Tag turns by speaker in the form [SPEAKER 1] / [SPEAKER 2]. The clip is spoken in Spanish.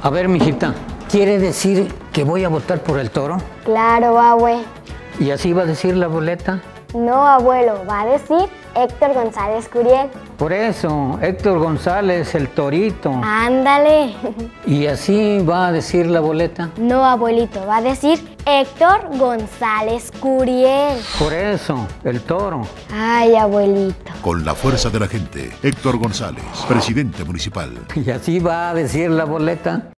[SPEAKER 1] A ver, mijita, ¿quiere decir que voy a votar por el Toro?
[SPEAKER 2] Claro, abue.
[SPEAKER 1] ¿Y así va a decir la boleta?
[SPEAKER 2] No, abuelo, va a decir Héctor González Curiel.
[SPEAKER 1] Por eso, Héctor González, el Torito.
[SPEAKER 2] Ándale.
[SPEAKER 1] ¿Y así va a decir la boleta?
[SPEAKER 2] No, abuelito, va a decir Héctor González Curiel.
[SPEAKER 1] Por eso, el Toro.
[SPEAKER 2] Ay, abuelito.
[SPEAKER 3] Con la fuerza de la gente, Héctor González, presidente municipal.
[SPEAKER 1] ¿Y así va a decir la boleta?